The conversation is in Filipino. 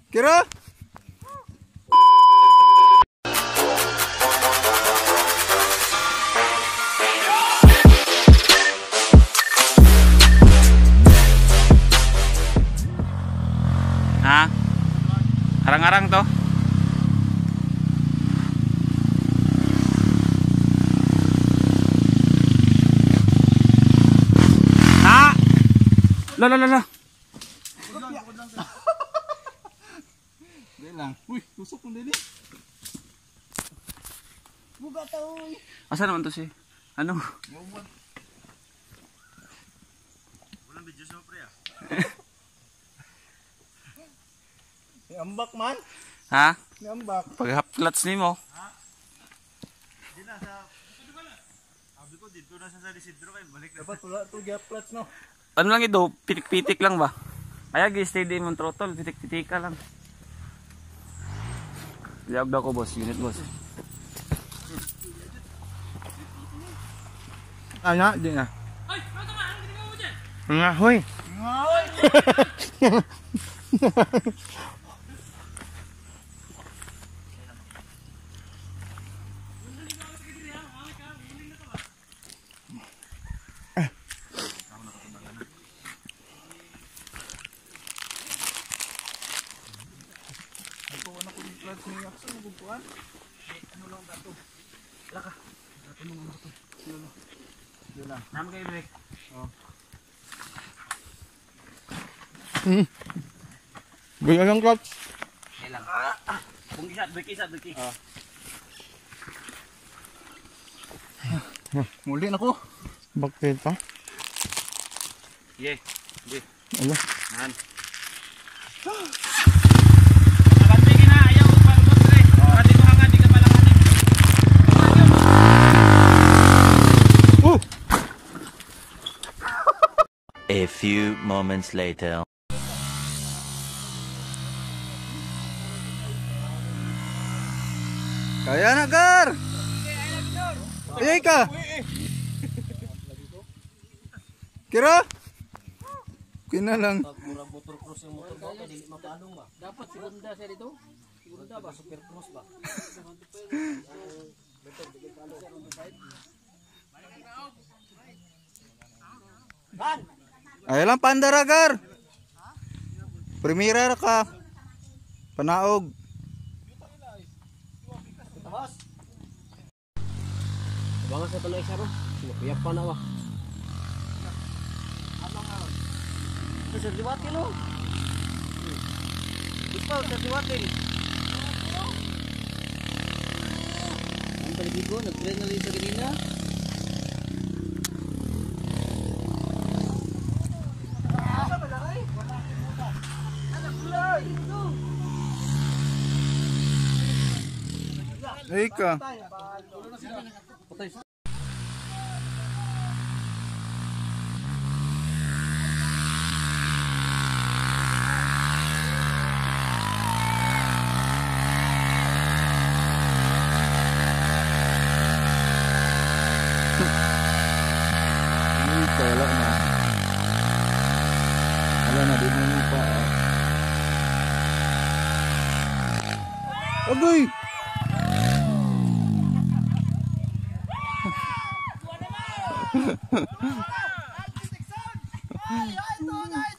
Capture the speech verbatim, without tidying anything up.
Kira? Ha? Arang-arang to. Ha? La la la la. Dili lang. Uy, tusok ng dili. Buga ta uy. Asa naman to si? Ano? Walang video sa pre ah. Ambak man. Ha? Ambak. Pag half flats nimo. Ha? Di na sa Abi ko dito na sa Isidro kay balik na. Dapat wala to gap flats no. Ano lang ito? Pitik-pitik lang ba? Kaya gi-steady mo throttle, pitik-pitika lang. Liag daw ko boss, unit boss. Ah, na, di na. Ay, ano naman? Ano ginagawa mo dyan? Nga, hoy. Nga oy. Nama kayo break. Hmm. Bigyan lang clutch. Kailang. Kung isa, break isa, break isa. Muli na ko. Bakit pa? Ye. Ye. Ano? Nan. Abante kina ayaw pang boss re. Para dito ka nga di ka palanganin. Uh! A few moments later. Kaya na, Gar! Ayay ka! Kira? Kina lang. Murang motor cross yung motor ko, dili mapalong ba? Dapat segunda siya dito. Segunda ba? Super cross ba? Ay lang pandara, Gar! Primera ka. Panaog. Banga sa panay siya ro. Piyak pa na wa. Sa diwatin no. Ito sa diwatin. Ang paligid ko, nag-train na rin sa ganina. Ay ka. Wala na. Wala na, di mo mo pa. Agoy! Ay, ay, to, guys.